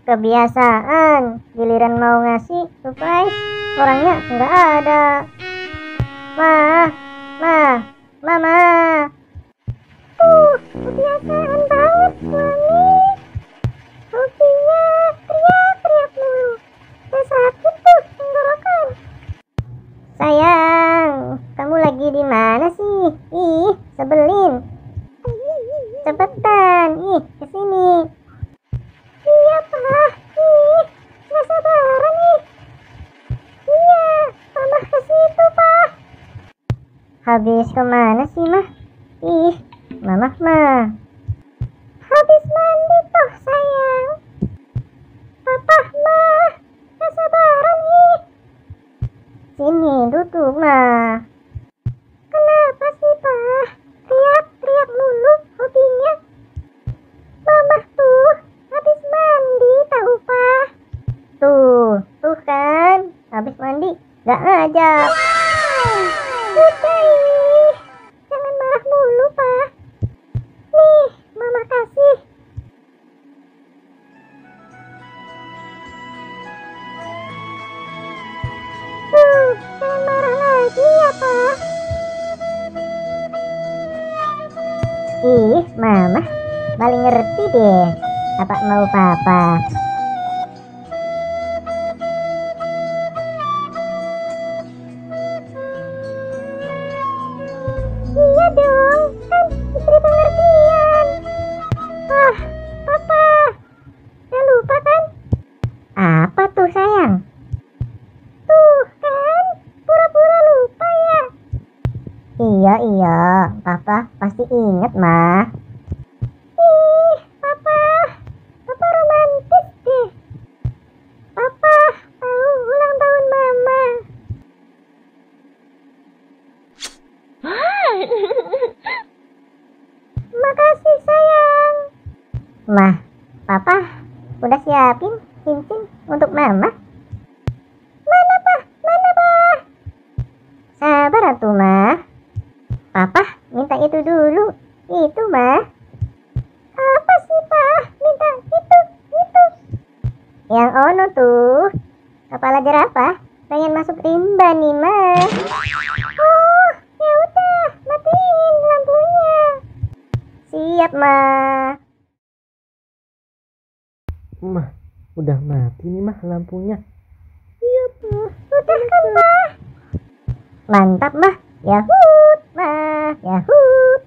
Kebiasaan, giliran mau ngasih surprise, orangnya nggak ada. Mama. Kebiasaan banget suami. Hobinya teriak-teriak mulu. Saya sakit tuh tenggorokan. Sayang, kamu lagi di mana sih? Ih, sebelin. Cepetan, kesini. Iya, Pak. Nggak sabaran nih. Iya, Mama ke situ, Pak. Habis kemana sih, Mah? Mama mah. Habis mandi toh, sayang. Papa mah, nggak sabaran nih. Sini, duduk, Mah. Kenapa sih, Pak? Teriak-teriak mulu hobinya. Mama tuh habis mandi tahu, Pak. Tuh kan, habis mandi gak ngajak. Udah ih, jangan marah mulu, Pak. Nih, Mama kasih. Jangan marah lagi ya, Pak. Mama paling ngerti deh apa mau Papa. Iya dong, kan istri pengertian. Papa, udah lupa kan? Apa tuh, sayang? Tuh kan, pura-pura lupa ya. Iya, Papa pasti inget, Mah. Papa romantis deh. Papa tahu ulang tahun Mama. Makasih, sayang. Mah, Papa udah siapin cincin untuk Mama. Mana, Pak? Sabar atuh, Mah. Papa minta itu dulu. Itu, Mah. Apa sih, Pak? Minta itu. Yang ono tuh, kepala jerapah pengen masuk rimba nih, Mah. Oh, ya udah, matiin lampunya. Siap, Mah. Mah, udah mati nih, Mah, lampunya. Iya, Pak. Udah kan, Mah? Mantap, Mah. Yahut, Mah. Yahut.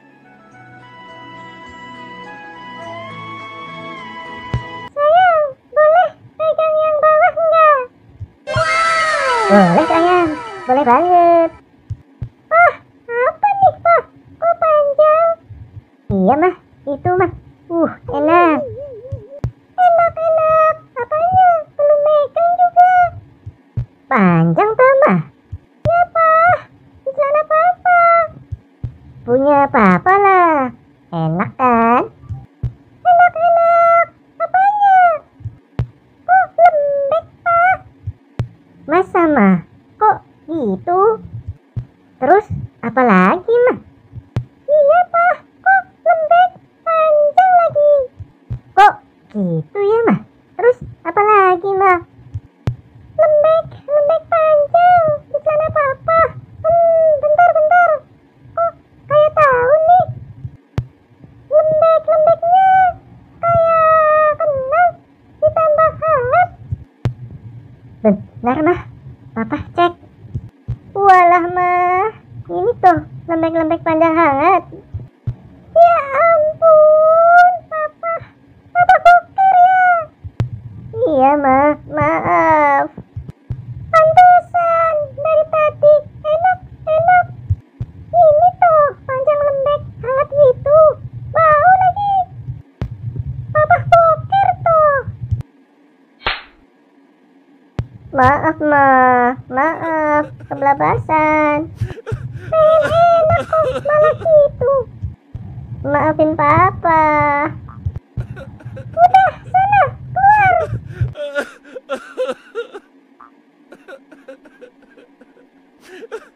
Sayang, boleh pegang yang bawah enggak? Boleh, sayang. Boleh banget. Apa nih, Pak? Kok panjang? Iya, Mah. Itu, Mah. Enak. Enak. Apanya? Belum megang juga. Panjang, Pak, Mah? Ya, Pak. Di celana Papa. Punya Papa lah. Enak kan? Enak. Apanya? Kok lembek, Pak? Masa, Mah? Kok gitu? Terus apa lagi, Mah? Iya, Pak. Kok lembek? Panjang lagi. Kok gitu ya, Mah? Terus apa lagi, Mah? Lembek panjang di celana Papa. Bentar. Kok kayak tahu nih? Lembeknya kayak kenal ditambah hangat. Benar, Mah. Papa cek. Walah, Mah. Ini tuh lembek panjang hangat. Ya ampun, Papa kuker ya. Iya, Mah. Maaf. Pantesan dari tadi enak. Ini tuh panjang lembek hangat gitu. Bau lagi. Papa kuker tuh. Maaf, Mah. Maaf. Kebelabasan. Enak kok malah gitu. Maafin Papa. Udah, sana, keluar.